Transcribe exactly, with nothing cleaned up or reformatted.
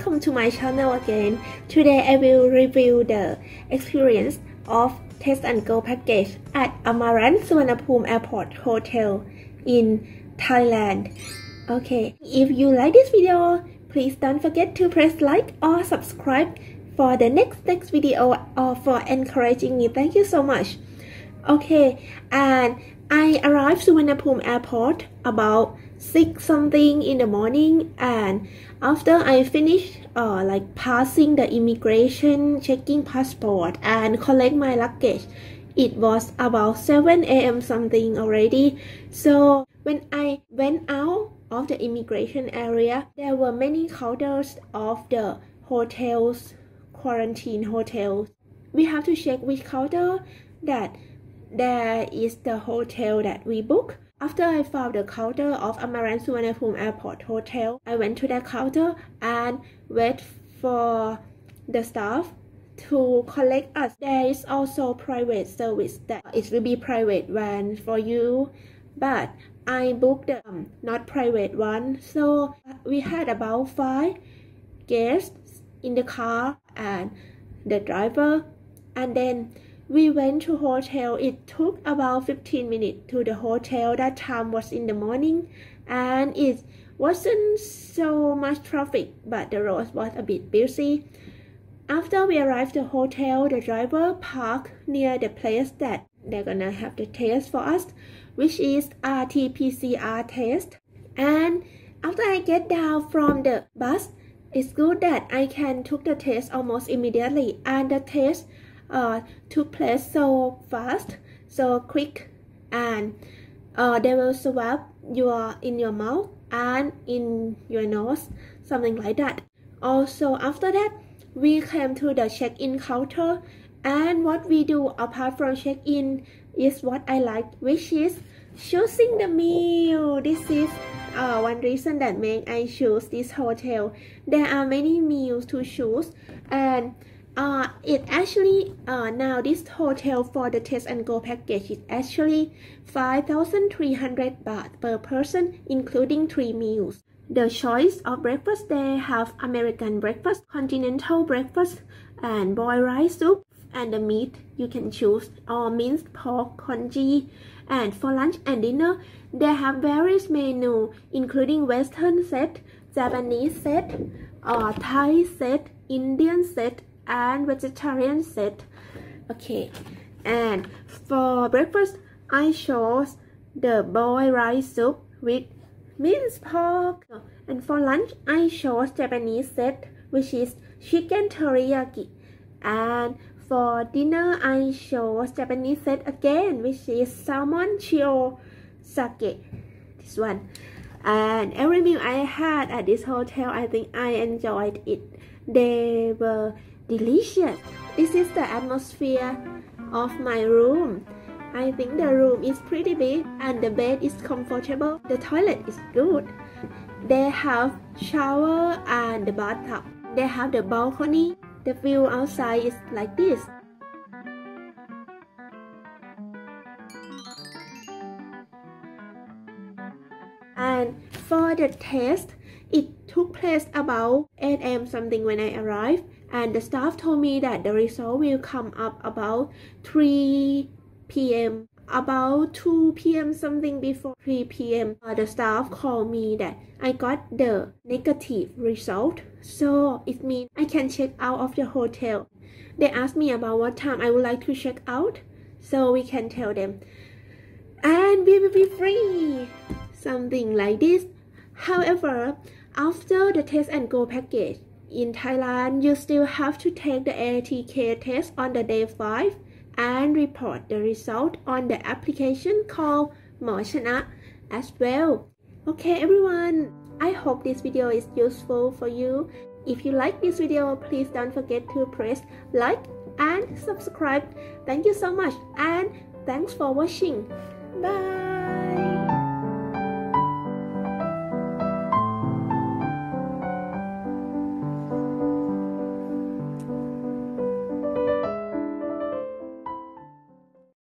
welcome to my channel again. Today I will review the experience of Test and Go package at Amaran Suvarnabhumi Airport Hotel in Thailand. Okay, if you like this video, please don't forget to press like or subscribe for the next next video or for encouraging me. Thank you so much. Okay, and I arrived Suvarnabhumi Airport about six something in the morning, and after I finished uh, like passing the immigration, checking passport and collect my luggage, it was about seven A M something already. So when I went out of the immigration area, there were many counters of the hotels, quarantine hotels. We have to check which counter that there is the hotel that we book. After I found the counter of Amaran Suvarnabhumi Airport Hotel, I went to that counter and wait for the staff to collect us. There is also private service that it will be private van for you, but I booked the um, not private one. So we had about five guests in the car and the driver, and then we went to hotel. It took about fifteen minutes to the hotel. That time was in the morning and it wasn't so much traffic, but the road was a bit busy. After we arrived at the hotel, the driver parked near the place that they're gonna have the test for us, which is R T P C R test. And after I get down from the bus, it's good that I can took the test almost immediately, and the test Uh, took place so fast, so quick, and uh, they will swab your in your mouth and in your nose, something like that. Also, after that, we came to the check-in counter, and what we do apart from check-in is what I like, which is choosing the meal. This is uh, one reason that make I choose this hotel. There are many meals to choose, and Uh, it actually uh, now this hotel for the Test and Go package is actually five thousand three hundred baht per person, including three meals. The choice of breakfast, they have American breakfast, continental breakfast, and boiled rice soup. And the meat you can choose or minced pork, congee. And for lunch and dinner, they have various menus, including Western set, Japanese set, or Thai set, Indian set, and vegetarian set. Okay, and for breakfast I chose the boiled rice soup with minced pork, and for lunch I chose Japanese set, which is chicken teriyaki, and for dinner I chose Japanese set again, which is salmon chio sake, this one. And every meal I had at this hotel, I think I enjoyed it. They were delicious. This is the atmosphere of my room. I think the room is pretty big and the bed is comfortable. The toilet is good. They have shower and the bathtub. They have the balcony. The view outside is like this. And for the test, it took place about eight A M something when I arrived, and the staff told me that the result will come up about three P M About two P M something before three P M Uh, the staff called me that I got the negative result, so it means I can check out of the hotel. They asked me about what time I would like to check out, so we can tell them, and we will be free, something like this. However, after the Test and Go package in Thailand, you still have to take the A T K test on the day five and report the result on the application called Mo Chana as well. Okay everyone, I hope this video is useful for you. If you like this video, please don't forget to press like and subscribe. Thank you so much, and thanks for watching. Bye.